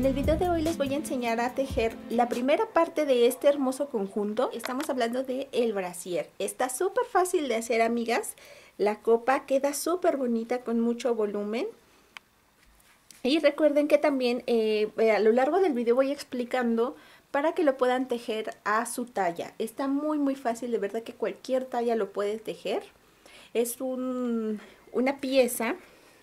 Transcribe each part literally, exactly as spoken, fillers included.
En el video de hoy les voy a enseñar a tejer la primera parte de este hermoso conjunto. Estamos hablando de el brasier. Está súper fácil de hacer, amigas. La copa queda súper bonita con mucho volumen. Y recuerden que también eh, a lo largo del video voy explicando para que lo puedan tejer a su talla. Está muy muy fácil, de verdad que cualquier talla lo puede tejer. Es un, una pieza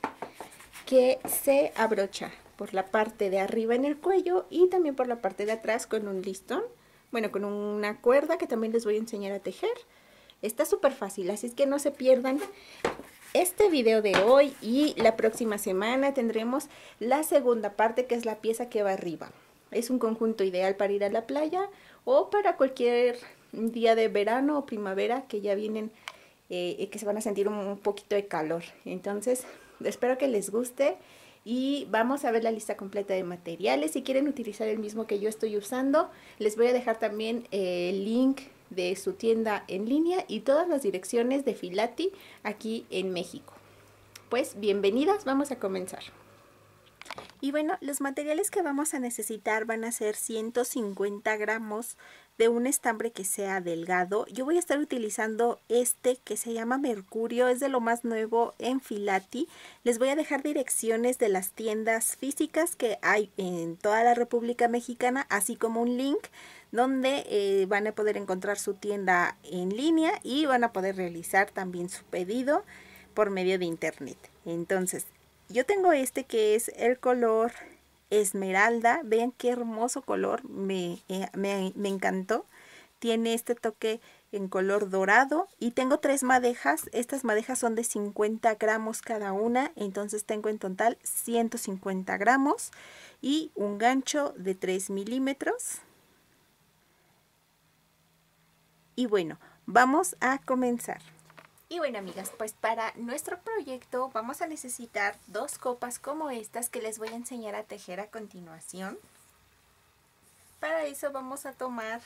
que se abrocha por la parte de arriba en el cuello y también por la parte de atrás con un listón. Bueno, con una cuerda que también les voy a enseñar a tejer. Está súper fácil, así es que no se pierdan este video de hoy, y la próxima semana tendremos la segunda parte, que es la pieza que va arriba. Es un conjunto ideal para ir a la playa o para cualquier día de verano o primavera que ya vienen, eh, que se van a sentir un poquito de calor. Entonces espero que les guste y vamos a ver la lista completa de materiales. Si quieren utilizar el mismo que yo estoy usando, les voy a dejar también eh, el link de su tienda en línea y todas las direcciones de Filati aquí en México. Pues bienvenidas, vamos a comenzar. Y bueno, los materiales que vamos a necesitar van a ser ciento cincuenta gramos de un estambre que sea delgado. Yo voy a estar utilizando este que se llama Mercurio, es de lo más nuevo en Filati. Les voy a dejar direcciones de las tiendas físicas que hay en toda la República Mexicana, así como un link donde eh, van a poder encontrar su tienda en línea y van a poder realizar también su pedido por medio de internet. Entonces, yo tengo este que es el color esmeralda. Vean qué hermoso color, me, eh, me, me encantó. Tiene este toque en color dorado y tengo tres madejas. Estas madejas son de cincuenta gramos cada una, entonces tengo en total ciento cincuenta gramos y un gancho de tres milímetros. Y bueno, vamos a comenzar. Y bueno, amigas, pues para nuestro proyecto vamos a necesitar dos copas como estas que les voy a enseñar a tejer a continuación. Para eso vamos a tomar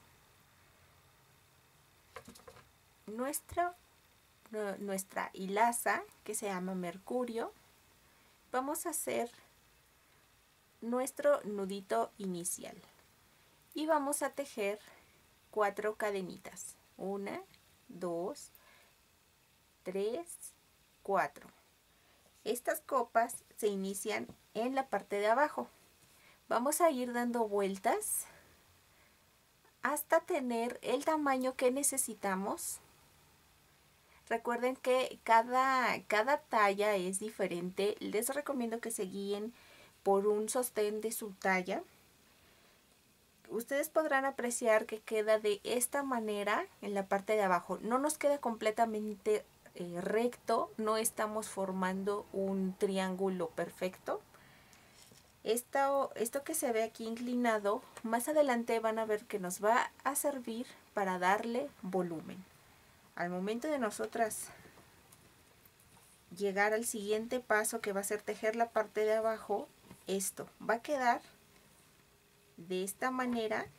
nuestro, nuestra hilaza que se llama Mercurio. Vamos a hacer nuestro nudito inicial y vamos a tejer cuatro cadenitas. Una, dos, tres, cuatro. Estas copas se inician en la parte de abajo. Vamos a ir dando vueltas hasta tener el tamaño que necesitamos. Recuerden que cada, cada talla es diferente. Les recomiendo que se guíen por un sostén de su talla. Ustedes podrán apreciar que queda de esta manera en la parte de abajo. No nos queda completamente eh, recto, no estamos formando un triángulo perfecto. Esto, esto que se ve aquí inclinado, más adelante van a ver que nos va a servir para darle volumen. Al momento de nosotras llegar al siguiente paso, que va a ser tejer la parte de abajo, esto va a quedar de esta manera,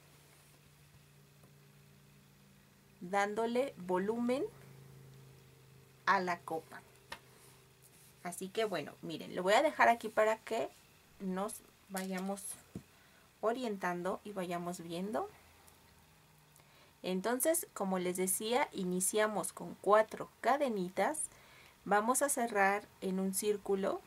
dándole volumen a la copa. Así que bueno, miren, lo voy a dejar aquí para que nos vayamos orientando y vayamos viendo. Entonces, como les decía, iniciamos con cuatro cadenitas. Vamos a cerrar en un círculo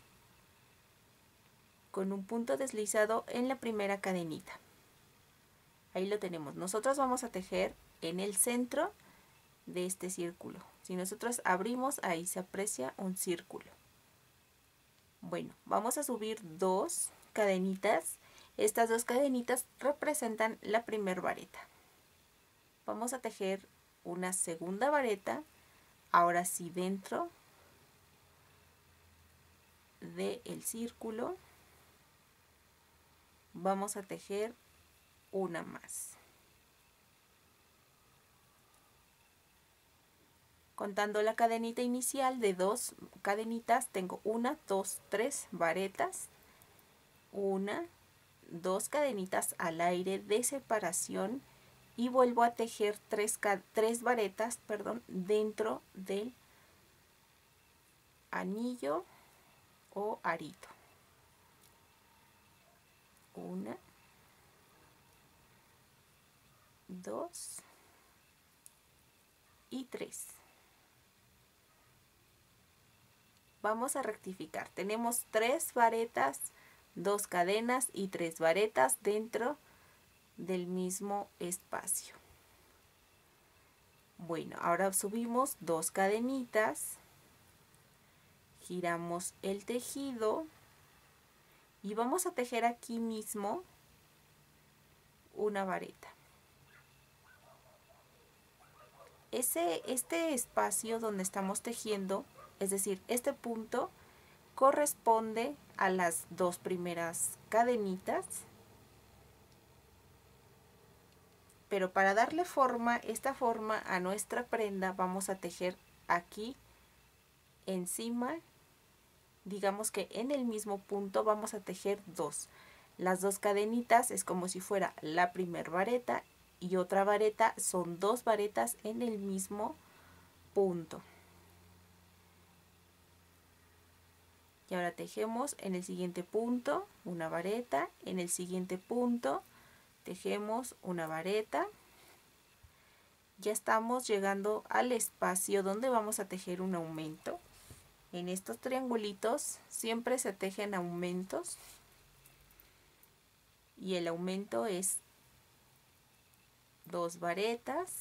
con un punto deslizado en la primera cadenita. Ahí lo tenemos. Nosotros vamos a tejer en el centro de este círculo. Si nosotros abrimos, ahí se aprecia un círculo. Bueno, vamos a subir dos cadenitas. Estas dos cadenitas representan la primera vareta. Vamos a tejer una segunda vareta, ahora sí dentro del círculo. Vamos a tejer una más. Contando la cadenita inicial de dos cadenitas, tengo una, dos, tres varetas, una, dos cadenitas al aire de separación y vuelvo a tejer tres, tres varetas, perdón, dentro del anillo o arito. Una, dos y tres. Vamos a rectificar. Tenemos tres varetas, dos cadenas y tres varetas dentro del mismo espacio. Bueno, ahora subimos dos cadenitas, giramos el tejido y vamos a tejer aquí mismo una vareta. Ese, este espacio donde estamos tejiendo, es decir, este punto, corresponde a las dos primeras cadenitas. Pero para darle forma, esta forma a nuestra prenda, vamos a tejer aquí encima, digamos que en el mismo punto vamos a tejer dos. Las dos cadenitas es como si fuera la primer vareta y otra vareta, son dos varetas en el mismo punto. Y ahora tejemos en el siguiente punto una vareta, en el siguiente punto tejemos una vareta. Ya estamos llegando al espacio donde vamos a tejer un aumento. En estos triangulitos siempre se tejen aumentos y el aumento es dos varetas,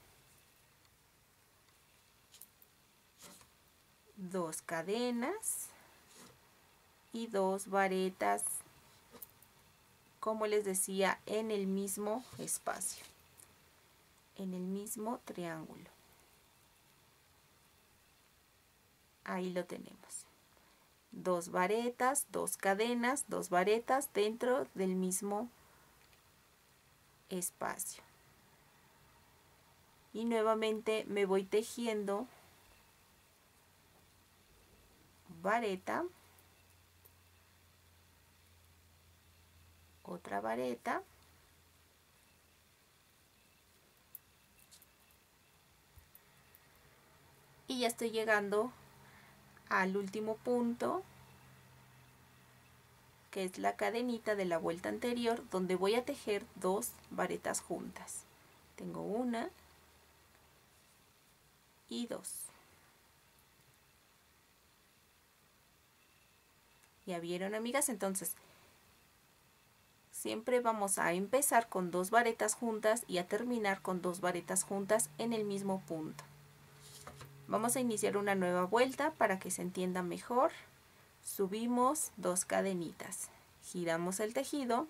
dos cadenas y dos varetas, como les decía, en el mismo espacio, en el mismo triángulo. Ahí lo tenemos. Dos varetas, dos cadenas, dos varetas dentro del mismo espacio. Y nuevamente me voy tejiendo vareta, otra vareta, y ya estoy llegando al último punto, que es la cadenita de la vuelta anterior, donde voy a tejer dos varetas juntas. Tengo una y dos. ¿Ya vieron, amigas? Entonces siempre vamos a empezar con dos varetas juntas y a terminar con dos varetas juntas en el mismo punto. Vamos a iniciar una nueva vuelta para que se entienda mejor. Subimos dos cadenitas, giramos el tejido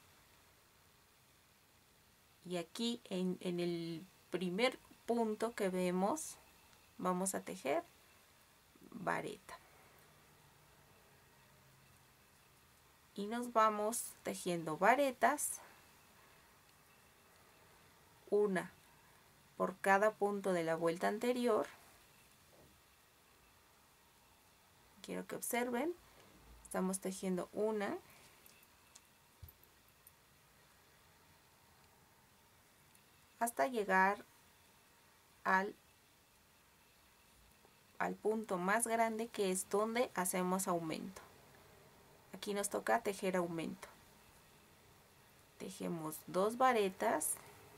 y aquí en, en el primer punto que vemos vamos a tejer vareta. Y nos vamos tejiendo varetas, una por cada punto de la vuelta anterior. Quiero que observen, estamos tejiendo una, hasta llegar al, al punto más grande, que es donde hacemos aumento. Aquí nos toca tejer aumento. Tejemos dos varetas,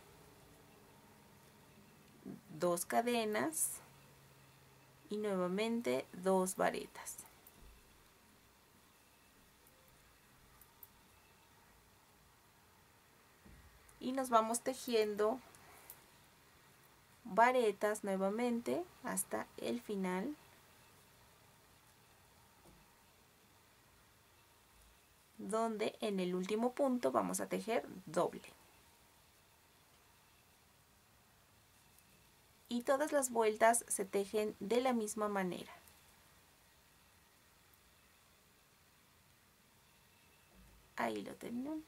dos cadenas y nuevamente dos varetas. Y nos vamos tejiendo varetas nuevamente hasta el final, donde en el último punto vamos a tejer doble. Y todas las vueltas se tejen de la misma manera. Ahí lo tienen.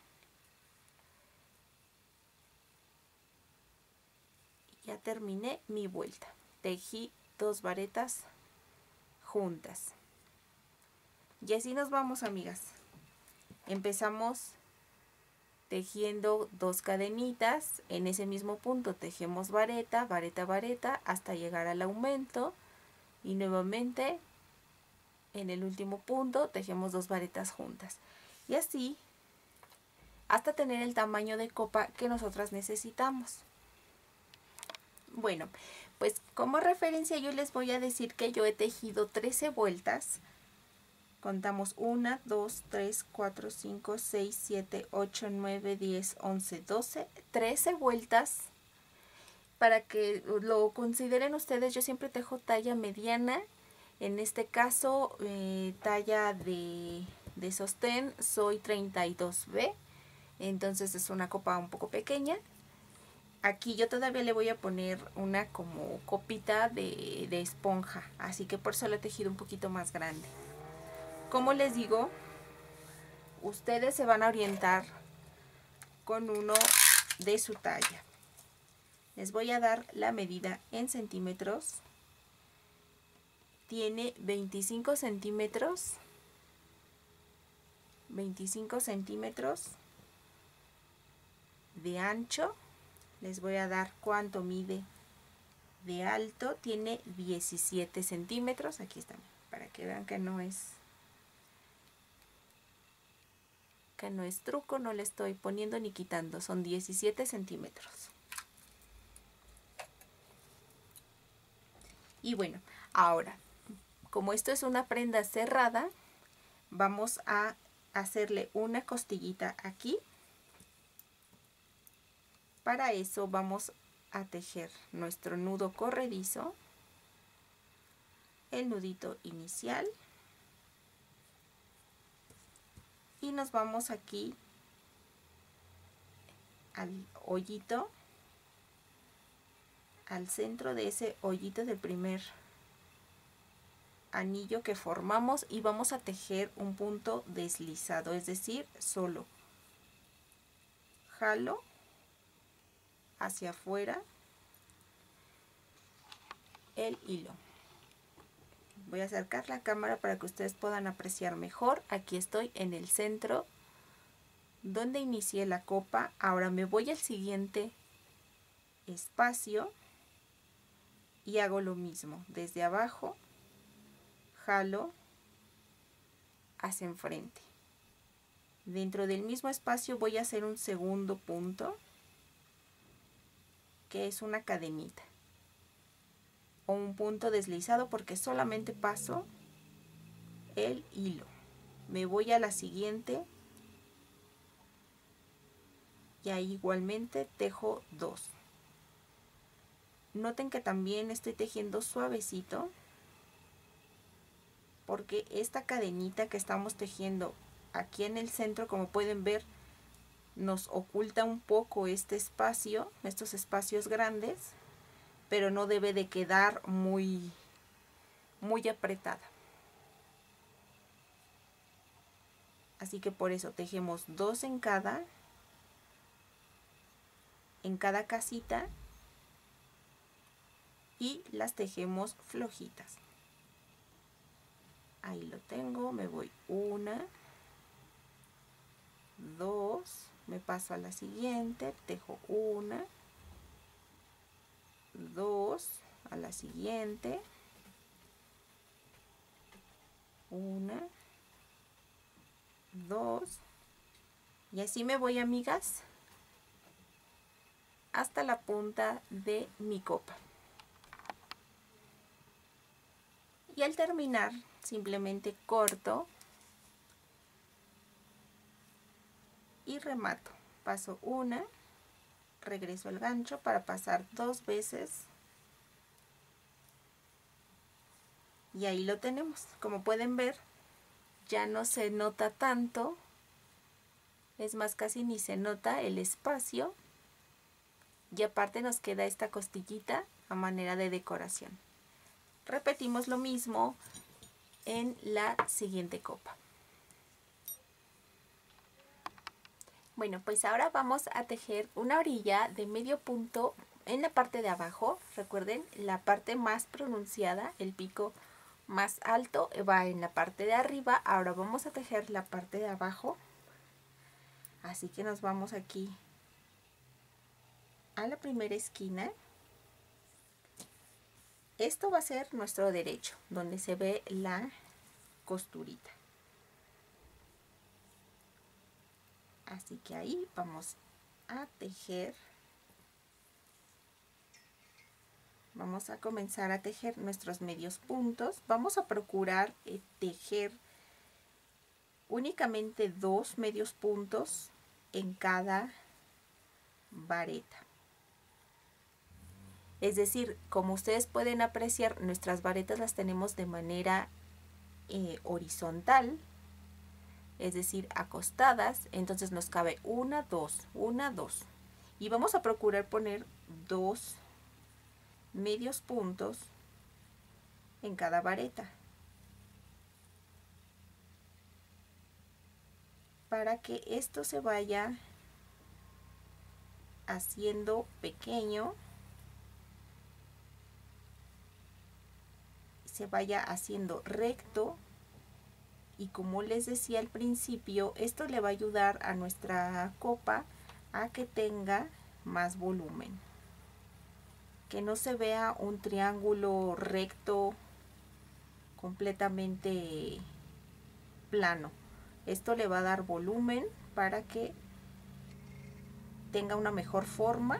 Ya terminé mi vuelta. Tejí dos varetas juntas. Y así nos vamos, amigas. Empezamos tejiendo dos cadenitas, en ese mismo punto tejemos vareta, vareta, vareta, hasta llegar al aumento, y nuevamente en el último punto tejemos dos varetas juntas. Y así hasta tener el tamaño de copa que nosotras necesitamos. Bueno, pues como referencia yo les voy a decir que yo he tejido trece vueltas. Contamos uno, dos, tres, cuatro, cinco, seis, siete, ocho, nueve, diez, once, doce, trece vueltas. Para que lo consideren ustedes, yo siempre tejo talla mediana. En este caso, eh, talla de, de sostén, soy treinta y dos B. Entonces es una copa un poco pequeña. Aquí yo todavía le voy a poner una como copita de, de esponja. Así que por eso lo he tejido un poquito más grande. Como les digo, ustedes se van a orientar con uno de su talla. Les voy a dar la medida en centímetros. Tiene veinticinco centímetros. veinticinco centímetros de ancho. Les voy a dar cuánto mide de alto. Tiene diecisiete centímetros. Aquí está, para que vean que no es que no es truco, no le estoy poniendo ni quitando. Son diecisiete centímetros. Y bueno, ahora, como esto es una prenda cerrada, vamos a hacerle una costillita aquí. Para eso vamos a tejer nuestro nudo corredizo, el nudito inicial, y nos vamos aquí al hoyito, al centro de ese hoyito del primer anillo que formamos, y vamos a tejer un punto deslizado, es decir, solo jalo hacia afuera el hilo. Voy a acercar la cámara para que ustedes puedan apreciar mejor. Aquí estoy en el centro donde inicié la copa. Ahora me voy al siguiente espacio y hago lo mismo. Desde abajo jalo hacia enfrente. Dentro del mismo espacio voy a hacer un segundo punto, que es una cadenita o un punto deslizado, porque solamente paso el hilo. Me voy a la siguiente y ahí igualmente tejo dos. Noten que también estoy tejiendo suavecito, porque esta cadenita que estamos tejiendo aquí en el centro, como pueden ver, nos oculta un poco este espacio, estos espacios grandes, pero no debe de quedar muy, muy apretada. Así que por eso tejemos dos en cada, en cada casita, y las tejemos flojitas. Ahí lo tengo, me voy una, dos, me paso a la siguiente, tejo una, dos, a la siguiente, una, dos, y así me voy, amigas, hasta la punta de mi copa. Y al terminar simplemente corto y remato. Paso una, regreso al gancho para pasar dos veces, y ahí lo tenemos. Como pueden ver, ya no se nota tanto, es más, casi ni se nota el espacio, y aparte nos queda esta costillita a manera de decoración. Repetimos lo mismo en la siguiente copa. Bueno, pues ahora vamos a tejer una orilla de medio punto en la parte de abajo. Recuerden, la parte más pronunciada, el pico más alto, va en la parte de arriba. Ahora vamos a tejer la parte de abajo. Así que nos vamos aquí a la primera esquina. Esto va a ser nuestro derecho, donde se ve la costurita. Así que ahí vamos a tejer. Vamos a comenzar a tejer nuestros medios puntos. Vamos a procurar eh, tejer únicamente dos medios puntos en cada vareta. Es decir, como ustedes pueden apreciar, nuestras varetas las tenemos de manera eh, horizontal, es decir, acostadas. Entonces nos cabe una, dos, una, dos. Y vamos a procurar poner dos medios puntos en cada vareta para que esto se vaya haciendo pequeño, se vaya haciendo recto, y como les decía al principio, esto le va a ayudar a nuestra copa a que tenga más volumen, que no se vea un triángulo recto completamente plano. Esto le va a dar volumen para que tenga una mejor forma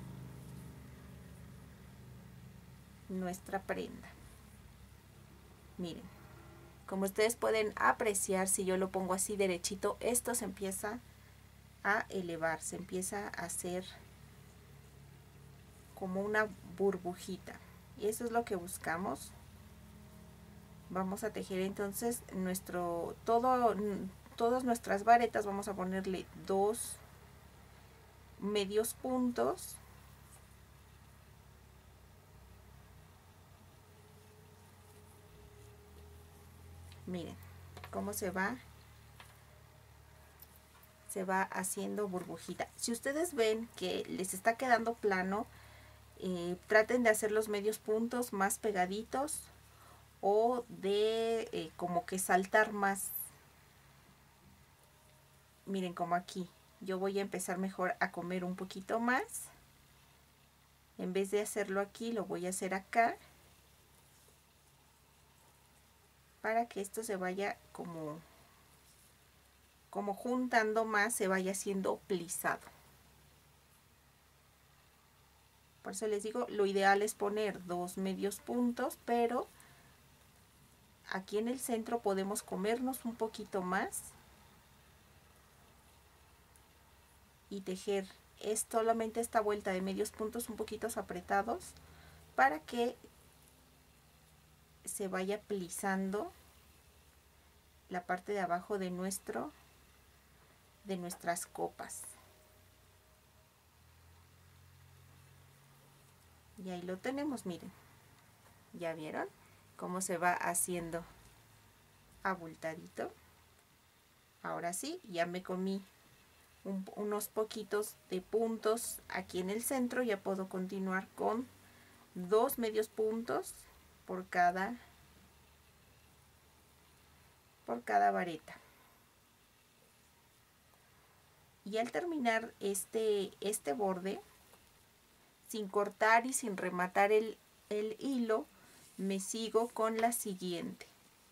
nuestra prenda. Miren, como ustedes pueden apreciar, si yo lo pongo así derechito, esto se empieza a elevar, se empieza a hacer como una burbujita, y eso es lo que buscamos. Vamos a tejer entonces nuestro todo todas nuestras varetas. Vamos a ponerle dos medios puntos, miren cómo se va se va haciendo burbujita. Si ustedes ven que les está quedando plano, eh, traten de hacer los medios puntos más pegaditos, o de eh, como que saltar más. Miren, como aquí yo voy a empezar mejor a comer un poquito más. En vez de hacerlo aquí, lo voy a hacer acá, para que esto se vaya como como juntando más, se vaya haciendo plisado. Por eso les digo, lo ideal es poner dos medios puntos, pero aquí en el centro podemos comernos un poquito más y tejer es solamente esta vuelta de medios puntos un poquito apretados, para que se vaya plisando la parte de abajo de nuestro de nuestras copas. Y ahí lo tenemos, miren, ya vieron cómo se va haciendo abultadito. Ahora sí, ya me comí un, unos poquitos de puntos aquí en el centro. Ya puedo continuar con dos medios puntos por cada por cada vareta. Y al terminar este este borde, sin cortar y sin rematar el, el hilo, me sigo con la siguiente.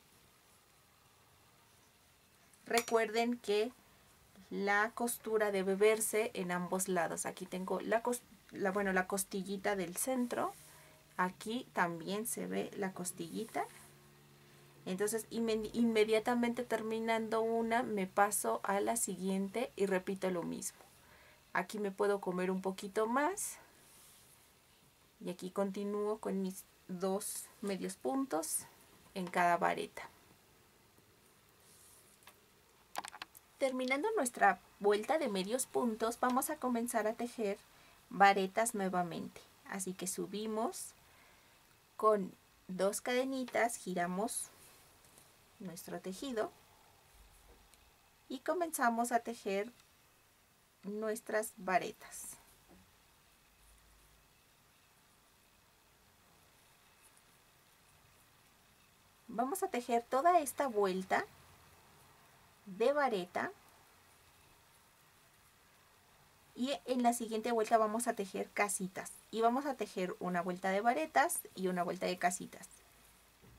Recuerden que la costura debe verse en ambos lados. Aquí tengo la, la, bueno, la costillita del centro. Aquí también se ve la costillita. Entonces inmediatamente terminando una, me paso a la siguiente y repito lo mismo. Aquí me puedo comer un poquito más. Y aquí continúo con mis dos medios puntos en cada vareta. Terminando nuestra vuelta de medios puntos, vamos a comenzar a tejer varetas nuevamente. Así que subimos con dos cadenitas, giramos nuestro tejido y comenzamos a tejer nuestras varetas. Vamos a tejer toda esta vuelta de vareta, y en la siguiente vuelta vamos a tejer casitas, y vamos a tejer una vuelta de varetas y una vuelta de casitas.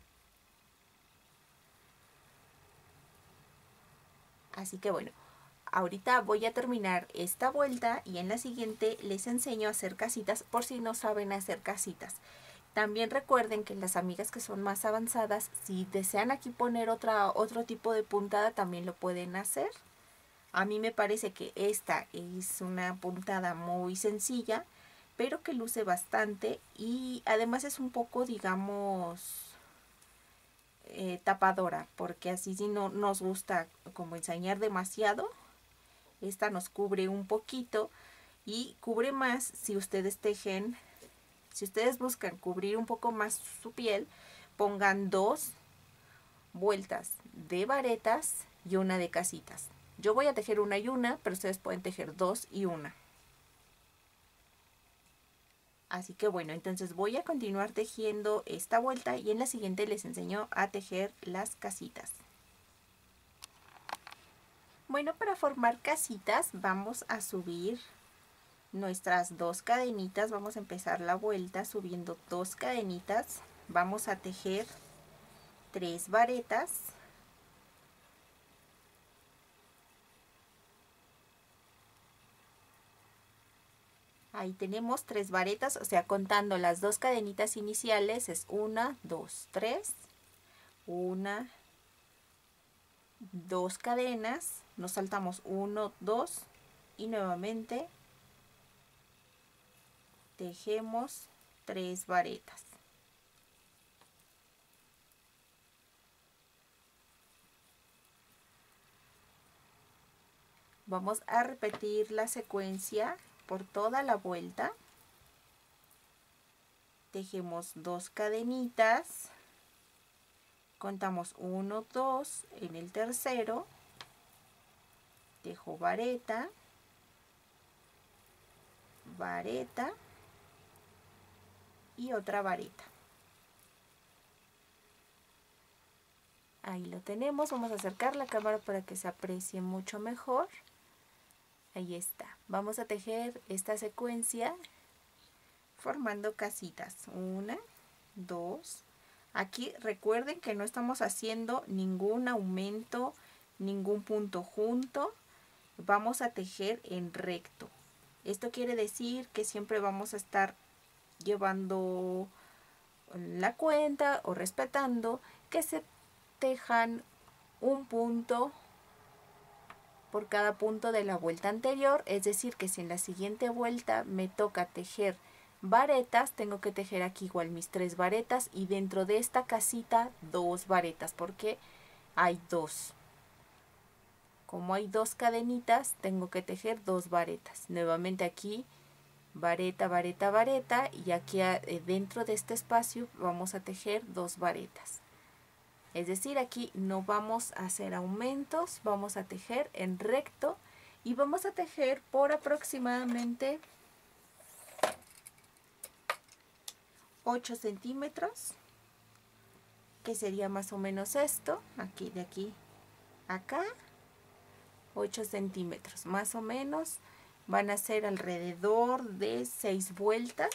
Así que bueno, ahorita voy a terminar esta vuelta y en la siguiente les enseño a hacer casitas por si no saben hacer casitas. También recuerden que las amigas que son más avanzadas, si desean aquí poner otra, otro tipo de puntada, también lo pueden hacer. A mí me parece que esta es una puntada muy sencilla, pero que luce bastante y además es un poco, digamos, eh, tapadora, porque así si no nos gusta como ensañar demasiado, esta nos cubre un poquito y cubre más si ustedes tejen. Si ustedes buscan cubrir un poco más su piel, pongan dos vueltas de varetas y una de casitas. Yo voy a tejer una y una, pero ustedes pueden tejer dos y una. Así que bueno, entonces voy a continuar tejiendo esta vuelta y en la siguiente les enseño a tejer las casitas. Bueno, para formar casitas vamos a subir nuestras dos cadenitas. Vamos a empezar la vuelta subiendo dos cadenitas. Vamos a tejer tres varetas. Ahí tenemos tres varetas, o sea, contando las dos cadenitas iniciales es una, dos, tres, una, dos cadenas, nos saltamos uno, dos y nuevamente tejemos tres varetas. Vamos a repetir la secuencia por toda la vuelta. Tejemos dos cadenitas, contamos uno, dos, en el tercero tejo vareta, vareta y otra vareta. Ahí lo tenemos. Vamos a acercar la cámara para que se aprecie mucho mejor. Ahí está. Vamos a tejer esta secuencia formando casitas. Una, dos. Aquí recuerden que no estamos haciendo ningún aumento, ningún punto junto. Vamos a tejer en recto. Esto quiere decir que siempre vamos a estar llevando la cuenta o respetando que se tejan un punto por cada punto de la vuelta anterior, es decir que si en la siguiente vuelta me toca tejer varetas, tengo que tejer aquí igual mis tres varetas y dentro de esta casita dos varetas porque hay dos. Como hay dos cadenitas, tengo que tejer dos varetas. Nuevamente aquí vareta, vareta, vareta y aquí dentro de este espacio vamos a tejer dos varetas. Es decir, aquí no vamos a hacer aumentos, vamos a tejer en recto y vamos a tejer por aproximadamente ocho centímetros, que sería más o menos esto, aquí de aquí a acá, ocho centímetros, más o menos van a ser alrededor de seis vueltas.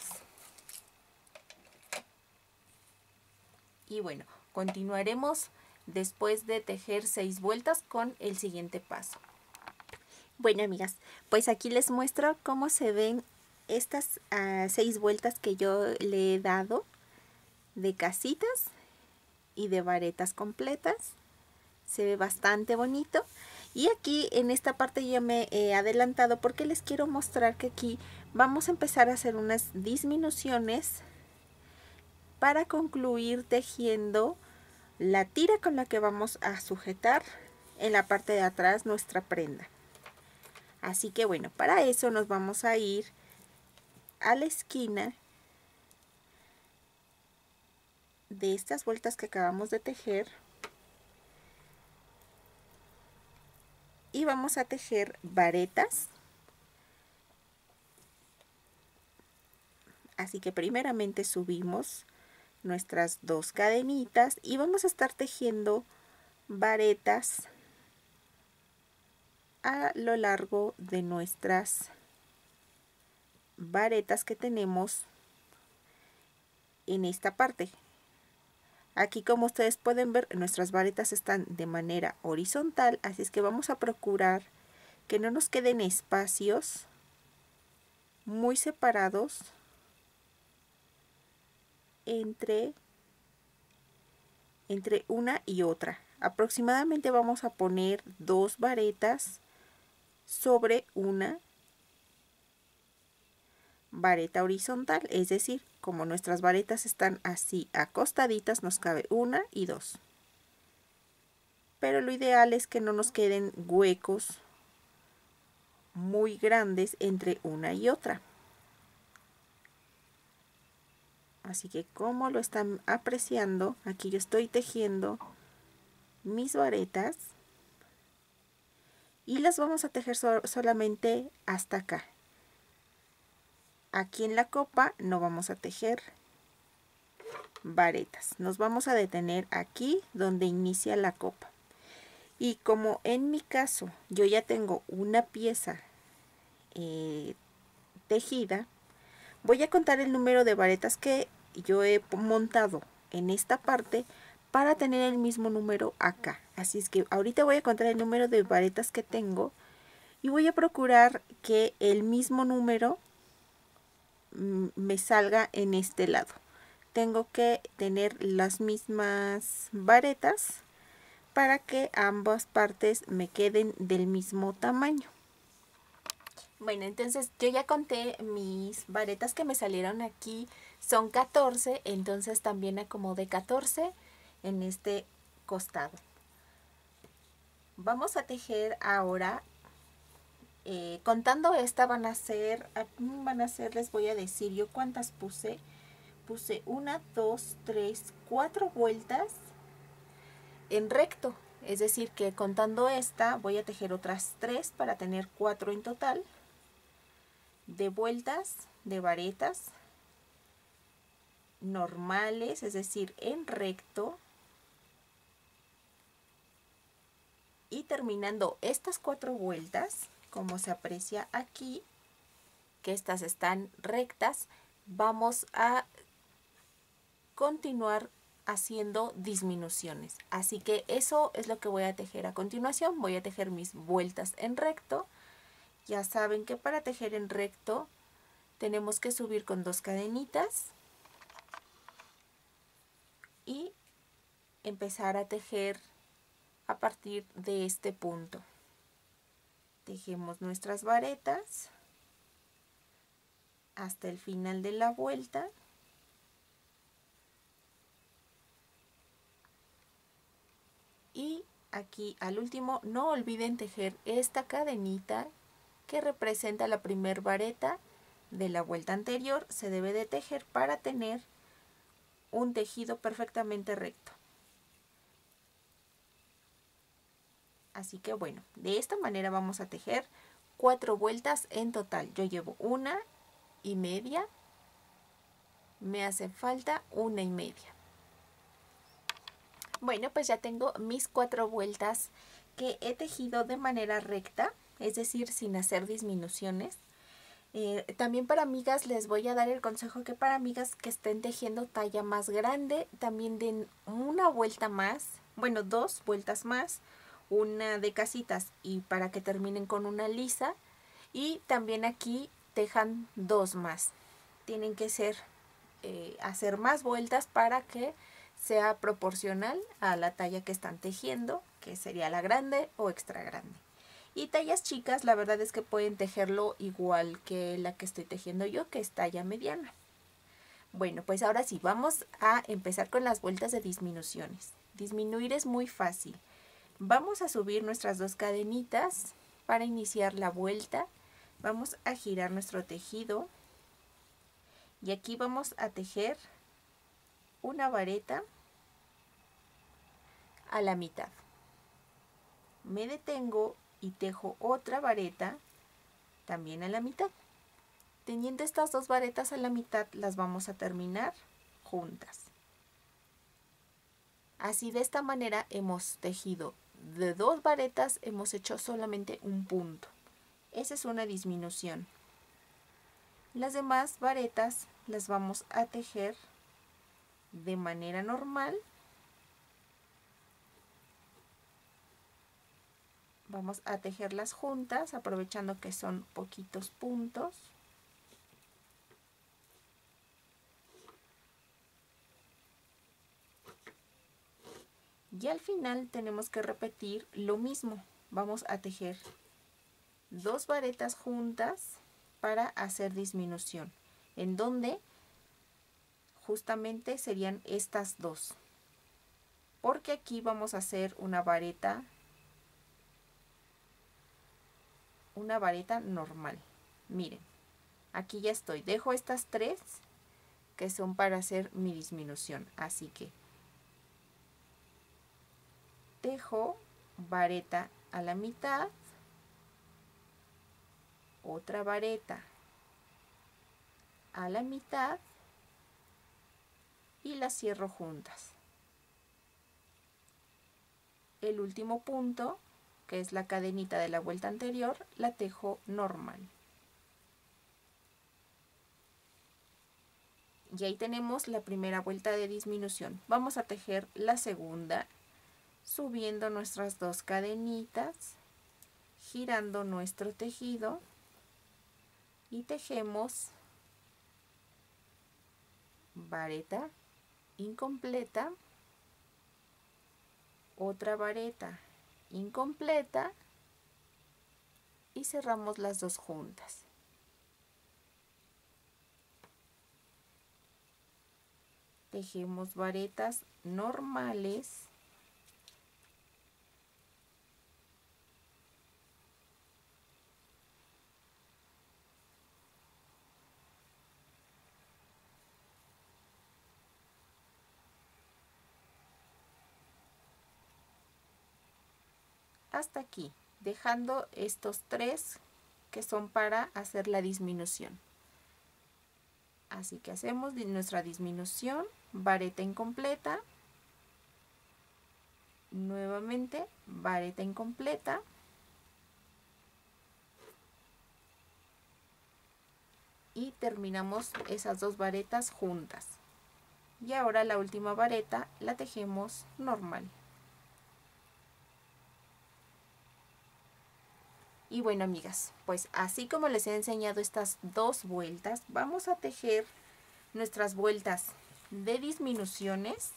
Y bueno, continuaremos después de tejer seis vueltas con el siguiente paso. Bueno, amigas, pues aquí les muestro cómo se ven estas uh, seis vueltas que yo le he dado de casitas y de varetas completas. Se ve bastante bonito. Y aquí en esta parte ya me he adelantado porque les quiero mostrar que aquí vamos a empezar a hacer unas disminuciones para concluir tejiendo la tira con la que vamos a sujetar en la parte de atrás nuestra prenda. Así que bueno, para eso nos vamos a ir a la esquina de estas vueltas que acabamos de tejer y vamos a tejer varetas. Así que primeramente subimos nuestras dos cadenitas y vamos a estar tejiendo varetas a lo largo de nuestras varetas que tenemos en esta parte. Aquí, como ustedes pueden ver, nuestras varetas están de manera horizontal, así es que vamos a procurar que no nos queden espacios muy separados entre, entre una y otra. Aproximadamente vamos a poner dos varetas sobre una vareta horizontal, es decir, como nuestras varetas están así acostaditas, nos cabe una y dos. Pero lo ideal es que no nos queden huecos muy grandes entre una y otra. Así que como lo están apreciando, aquí yo estoy tejiendo mis varetas y las vamos a tejer so- solamente hasta acá. Aquí en la copa no vamos a tejer varetas, nos vamos a detener aquí donde inicia la copa. Y como en mi caso yo ya tengo una pieza eh, tejida, voy a contar el número de varetas que yo he montado en esta parte para tener el mismo número acá. Así es que ahorita voy a contar el número de varetas que tengo y voy a procurar que el mismo número me salga en este lado. Tengo que tener las mismas varetas para que ambas partes me queden del mismo tamaño. Bueno, entonces yo ya conté mis varetas que me salieron aquí, son catorce, entonces también acomodé catorce en este costado. Vamos a tejer ahora, eh, contando esta van a ser, van a ser, les voy a decir yo cuántas puse. Puse una, dos, tres, cuatro vueltas en recto, es decir que contando esta voy a tejer otras tres para tener cuatro en total de vueltas de varetas normales, es decir en recto, y terminando estas cuatro vueltas, como se aprecia aquí que estas están rectas, vamos a continuar haciendo disminuciones. Así que eso es lo que voy a tejer a continuación. Voy a tejer mis vueltas en recto. Ya saben que para tejer en recto tenemos que subir con dos cadenitas y empezar a tejer a partir de este punto. Tejemos nuestras varetas hasta el final de la vuelta. Y aquí al último no olviden tejer esta cadenita que representa la primer vareta de la vuelta anterior. Se debe de tejer para tener un tejido perfectamente recto. Así que bueno, de esta manera vamos a tejer cuatro vueltas en total. Yo llevo una y media, me hace falta una y media. Bueno, pues ya tengo mis cuatro vueltas que he tejido de manera recta, es decir, sin hacer disminuciones. Eh, también para amigas les voy a dar el consejo que para amigas que estén tejiendo talla más grande, también den una vuelta más, bueno, dos vueltas más, una de casitas y para que terminen con una lisa, y también aquí tejan dos más. Tienen que ser, eh, hacer más vueltas para que sea proporcional a la talla que están tejiendo, que sería la grande o extra grande. Y tallas chicas, la verdad es que pueden tejerlo igual que la que estoy tejiendo yo, que es talla mediana. Bueno, pues ahora sí, vamos a empezar con las vueltas de disminuciones. Disminuir es muy fácil. Vamos a subir nuestras dos cadenitas para iniciar la vuelta. Vamos a girar nuestro tejido. Y aquí vamos a tejer una vareta a la mitad. Me detengo y tejo otra vareta también a la mitad. Teniendo estas dos varetas a la mitad, las vamos a terminar juntas. Así, de esta manera hemos tejido de dos varetas, hemos hecho solamente un punto. Esa es una disminución. Las demás varetas las vamos a tejer de manera normal. Vamos a tejerlas juntas, aprovechando que son poquitos puntos. Y al final tenemos que repetir lo mismo. Vamos a tejer dos varetas juntas para hacer disminución, en donde justamente serían estas dos, porque aquí vamos a hacer una vareta una vareta normal. Miren, aquí ya estoy, dejo estas tres que son para hacer mi disminución, así que tejo vareta a la mitad, otra vareta a la mitad y las cierro juntas. El último punto, que es la cadenita de la vuelta anterior, la tejo normal. Y ahí tenemos la primera vuelta de disminución. Vamos a tejer la segunda, subiendo nuestras dos cadenitas, girando nuestro tejido y tejemos vareta incompleta, otra vareta incompleta y cerramos las dos juntas. Tejemos varetas normales hasta aquí, dejando estos tres que son para hacer la disminución. Así que hacemos nuestra disminución, vareta incompleta, nuevamente vareta incompleta, y terminamos esas dos varetas juntas. Y ahora la última vareta la tejemos normal. Y bueno, amigas, pues así como les he enseñado estas dos vueltas, vamos a tejer nuestras vueltas de disminuciones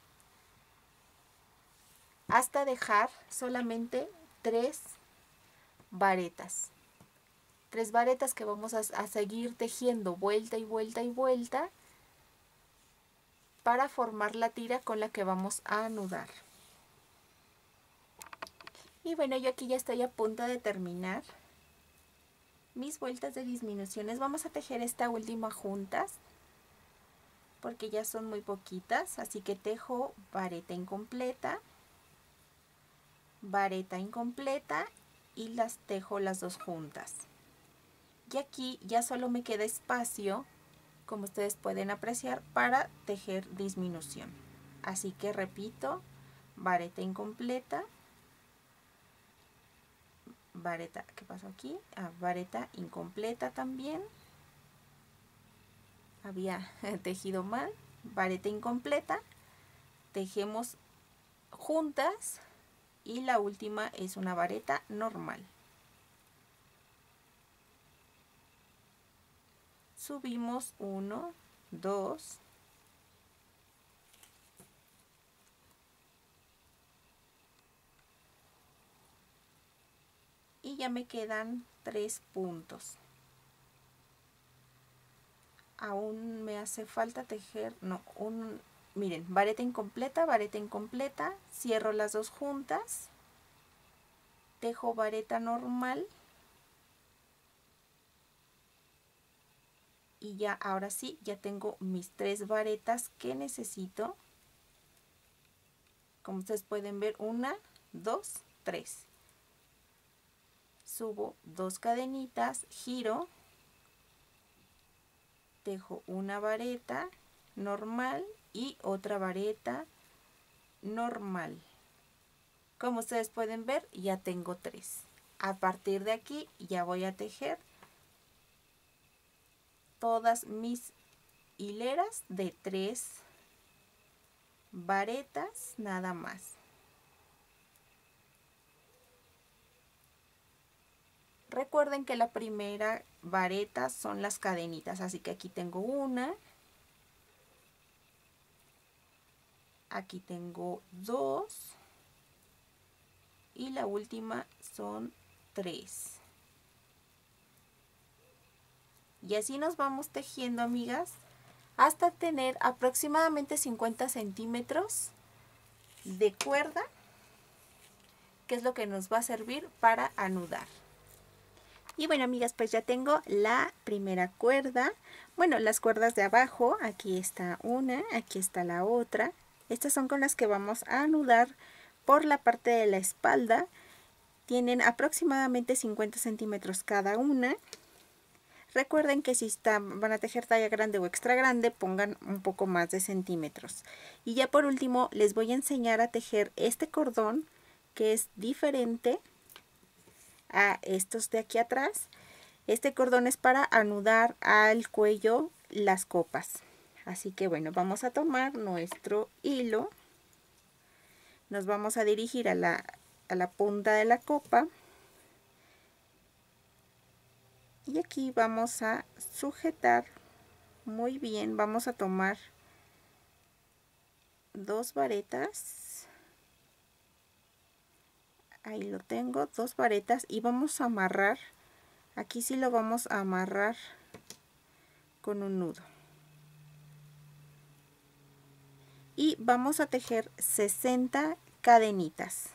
hasta dejar solamente tres varetas. Tres varetas que vamos a, a seguir tejiendo vuelta y vuelta y vuelta para formar la tira con la que vamos a anudar. Y bueno, yo aquí ya estoy a punto de terminar mis vueltas de disminuciones. Vamos a tejer esta última juntas porque ya son muy poquitas, así que tejo vareta incompleta, vareta incompleta y las tejo las dos juntas. Y aquí ya solo me queda espacio, como ustedes pueden apreciar, para tejer disminución. Así que repito, vareta incompleta, vareta, ¿qué pasó aquí? Ah, vareta incompleta también, había tejido mal, vareta incompleta, tejemos juntas y la última es una vareta normal. Subimos uno, dos, y ya me quedan tres puntos. Aún me hace falta tejer, no, un, miren, vareta incompleta, vareta incompleta, cierro las dos juntas, tejo vareta normal y ya, ahora sí, ya tengo mis tres varetas que necesito. Como ustedes pueden ver, una, dos, tres. Subo dos cadenitas, giro, tejo una vareta normal y otra vareta normal. Como ustedes pueden ver, ya tengo tres. A partir de aquí ya voy a tejer todas mis hileras de tres varetas nada más. Recuerden que la primera vareta son las cadenitas, así que aquí tengo una, aquí tengo dos y la última son tres. Y así nos vamos tejiendo, amigas, hasta tener aproximadamente cincuenta centímetros de cuerda, que es lo que nos va a servir para anudar. Y bueno, amigas, pues ya tengo la primera cuerda. Bueno, las cuerdas de abajo, aquí está una, aquí está la otra. Estas son con las que vamos a anudar por la parte de la espalda. Tienen aproximadamente cincuenta centímetros cada una. Recuerden que si están, van a tejer talla grande o extra grande, pongan un poco más de centímetros. Y ya por último les voy a enseñar a tejer este cordón, que es diferente a estos de aquí atrás. Este cordón es para anudar al cuello las copas. Así que bueno, vamos a tomar nuestro hilo, nos vamos a dirigir a la, a la punta de la copa y aquí vamos a sujetar muy bien. Vamos a tomar dos varetas, ahí lo tengo, dos varetas, y vamos a amarrar. Aquí sí lo vamos a amarrar con un nudo y vamos a tejer sesenta cadenitas.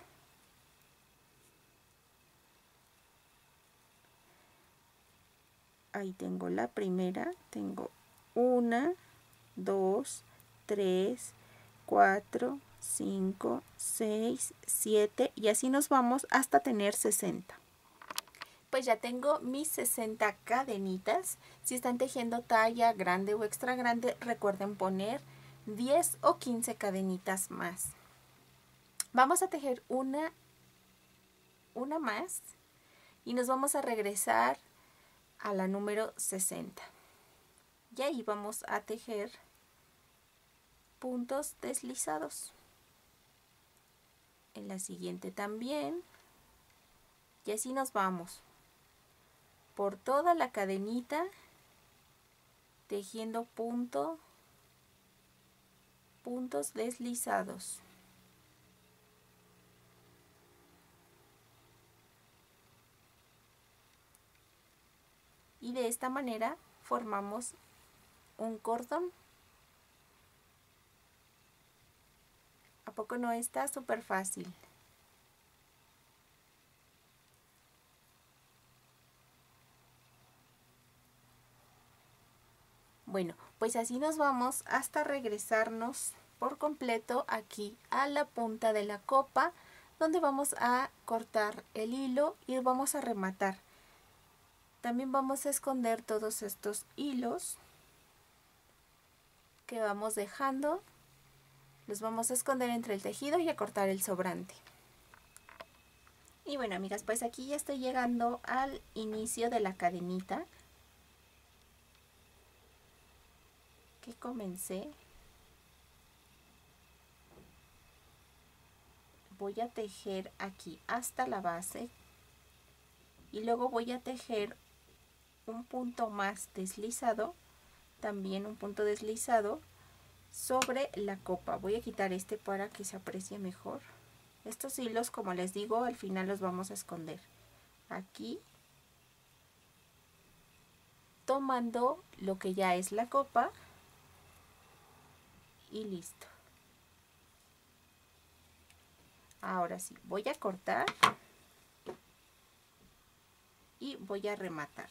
Ahí tengo la primera, tengo una, dos, tres, cuatro, cinco, seis, siete y así nos vamos hasta tener sesenta. Pues ya tengo mis sesenta cadenitas. Si están tejiendo talla grande o extra grande, recuerden poner diez o quince cadenitas más. Vamos a tejer una, una más y nos vamos a regresar a la número sesenta. Y ahí vamos a tejer puntos deslizados. En la siguiente también. Y así nos vamos por toda la cadenita tejiendo punto, puntos deslizados. Y de esta manera formamos un cordón. ¿A poco no está súper fácil? Bueno, pues así nos vamos hasta regresarnos por completo aquí a la punta de la copa, donde vamos a cortar el hilo y vamos a rematar. También vamos a esconder todos estos hilos que vamos dejando. Los vamos a esconder entre el tejido y a cortar el sobrante. Y bueno, amigas, pues aquí ya estoy llegando al inicio de la cadenita que comencé. Voy a tejer aquí hasta la base y luego voy a tejer un punto más deslizado, también un punto deslizado sobre la copa. Voy a quitar este para que se aprecie mejor. Estos hilos, como les digo, al final los vamos a esconder aquí, tomando lo que ya es la copa y listo. Ahora sí, voy a cortar y voy a rematar.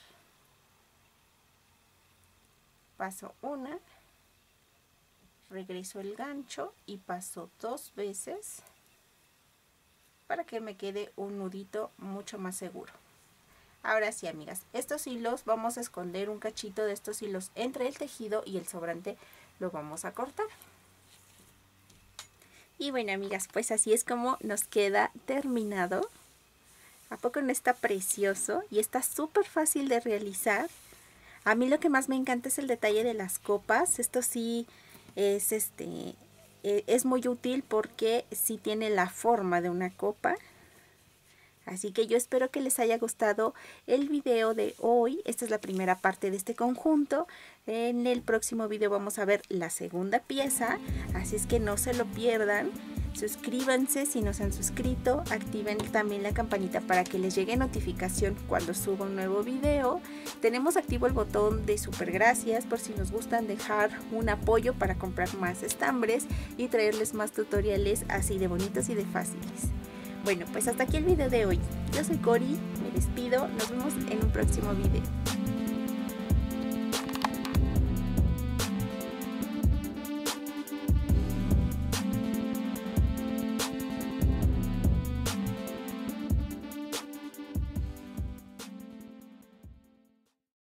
Paso una, regreso el gancho y paso dos veces para que me quede un nudito mucho más seguro. Ahora sí, amigas, estos hilos vamos a esconder un cachito de estos hilos entre el tejido y el sobrante lo vamos a cortar. Y bueno, amigas, pues así es como nos queda terminado. ¿A poco no está precioso? Y está súper fácil de realizar. A mí lo que más me encanta es el detalle de las copas. Esto sí es, este, es muy útil porque sí tiene la forma de una copa. Así que yo espero que les haya gustado el video de hoy. Esta es la primera parte de este conjunto. En el próximo video vamos a ver la segunda pieza, así es que no se lo pierdan. Suscríbanse si no se han suscrito, activen también la campanita para que les llegue notificación cuando suba un nuevo video. Tenemos activo el botón de super gracias por si nos gustan dejar un apoyo para comprar más estambres y traerles más tutoriales así de bonitos y de fáciles. Bueno, pues hasta aquí el video de hoy. Yo soy Cori, me despido, nos vemos en un próximo video.